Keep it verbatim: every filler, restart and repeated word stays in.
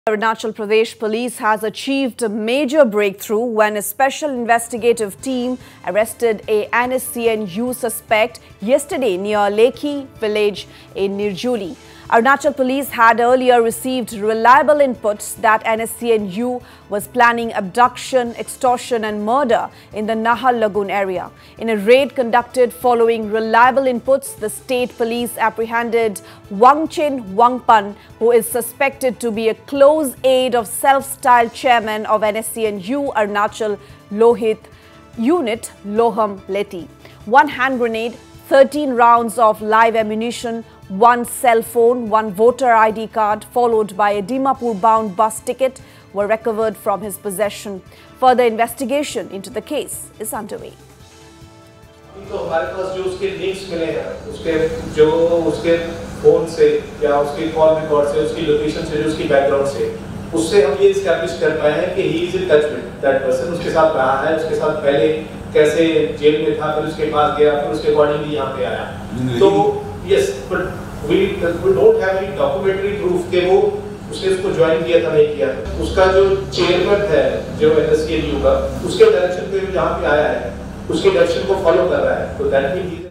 Arunachal Pradesh Police has achieved a major breakthrough when a special investigative team arrested a N S C N U suspect yesterday near Lekhi village in Nirjuli. Arunachal Police had earlier received reliable inputs that N S C N U was planning abduction, extortion and murder in the Nahal Lagoon area. In a raid conducted following reliable inputs, the state police apprehended Wangchin Wangpan, who is suspected to be a close aide of self-styled chairman of N S C N U Arunachal Unit Loilam Latey. One hand grenade, thirteen rounds of live ammunition, one cell phone, one voter I D card, followed by a Dimapur-bound bus ticket were recovered from his possession. Further investigation into the case is underway. तो हमारे पास जो उसके links मिले हैं, उसके जो उसके phone से या उसके कॉल रिकॉर्ड से, उसकी लोकेशन से, जो उसकी बैकग्राउंड से, उससे हम ये इस्टेब्लिश कर पाए हैं कि he is in touch with that person. उसके साथ रहा है, उसके साथ पहले कैसे जेल में था, फिर उसके पास गया, फिर उसके अकॉर्डिंगली यहाँ पे आया. तो yes, but we we don't have any documentary proof कि वो उसने उसको ज्वाइन किया था, नहीं किया था. उसका जो चेयरमैन है जो N S C N U का, उसके डायरेक्शन पे जहाँ पे आया है, उसके डायरेक्शन को फॉलो कर रहा है. तो दैट मींस